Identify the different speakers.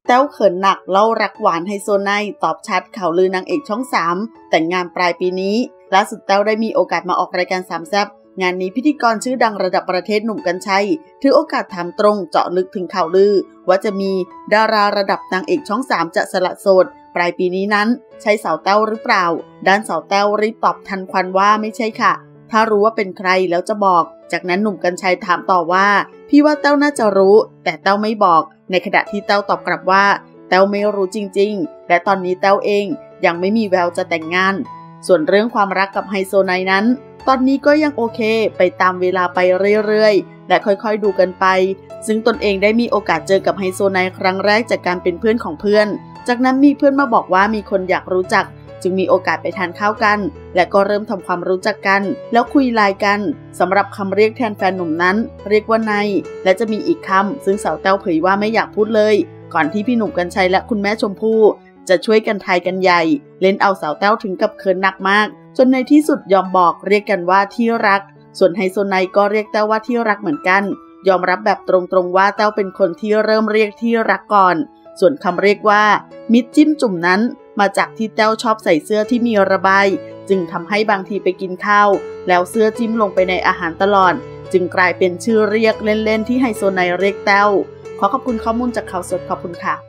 Speaker 1: แต้วเขินหนักเล่ารักหวานไฮโซไนตอบชัดข่าวลือนางเอกช่อง3แต่งงานปลายปีนี้ล่าสุดแต้วได้มีโอกาสมาออกรายการสามแซ่บงานนี้พิธีกรชื่อดังระดับประเทศหนุ่มกรรชัยถือโอกาสถามตรงเจาะลึกถึงข่าวลือว่าจะมีดาราระดับนางเอกช่อง3จะสละโสดปลายปีนี้นั้นใช่สาวแต้วหรือเปล่าด้านสาวแต้วรีบตอบทันควันว่าไม่ใช่ค่ะถ้ารู้ว่าเป็นใครแล้วจะบอกจากนั้นหนุ่มกรรชัยถามต่อว่าพี่ว่าแต้วน่าจะรู้แต่แต้วไม่บอกในขณะที่แต้วตอบกลับว่าแต้วไม่รู้จริงๆและตอนนี้แต้วเองยังไม่มีแววจะแต่งงานส่วนเรื่องความรักกับไฮโซไนนั้นตอนนี้ก็ยังโอเคไปตามเวลาไปเรื่อยๆและค่อยๆดูกันไปซึ่งตนเองได้มีโอกาสเจอกับไฮโซไนครั้งแรกจากการเป็นเพื่อนของเพื่อนจากนั้นมีเพื่อนมาบอกว่ามีคนอยากรู้จักจึงมีโอกาสไปทานข้าวกันและก็เริ่มทำความรู้จักกันแล้วคุยไลน์กันสำหรับคำเรียกแทนแฟนหนุ่มนั้นเรียกว่านายและจะมีอีกคำซึ่งสาวแต้วเผยว่าไม่อยากพูดเลยก่อนที่พี่หนุ่มกรรชัยและคุณแม่ชมพู่จะช่วยกันทายกันใหญ่เล่นเอาสาวแต้วถึงกับเขินหนักมากจนในที่สุดยอมบอกเรียกกันว่าที่รักส่วนไฮโซไนก็เรียกแต้วว่าที่รักเหมือนกันยอมรับแบบตรงๆว่าแต้วเป็นคนที่เริ่มเรียกที่รักก่อนส่วนคำเรียกว่ามิดจิ้มจุ่มนั้นมาจากที่แต้วชอบใส่เสื้อที่มีระบายจึงทำให้บางทีไปกินข้าวแล้วเสื้อจิ้มลงไปในอาหารตลอดจึงกลายเป็นชื่อเรียกเล่นๆที่ไฮโซไนเรียกแต้วขอขอบคุณข้อมูลจากข่าวสดขอบคุณค่ะ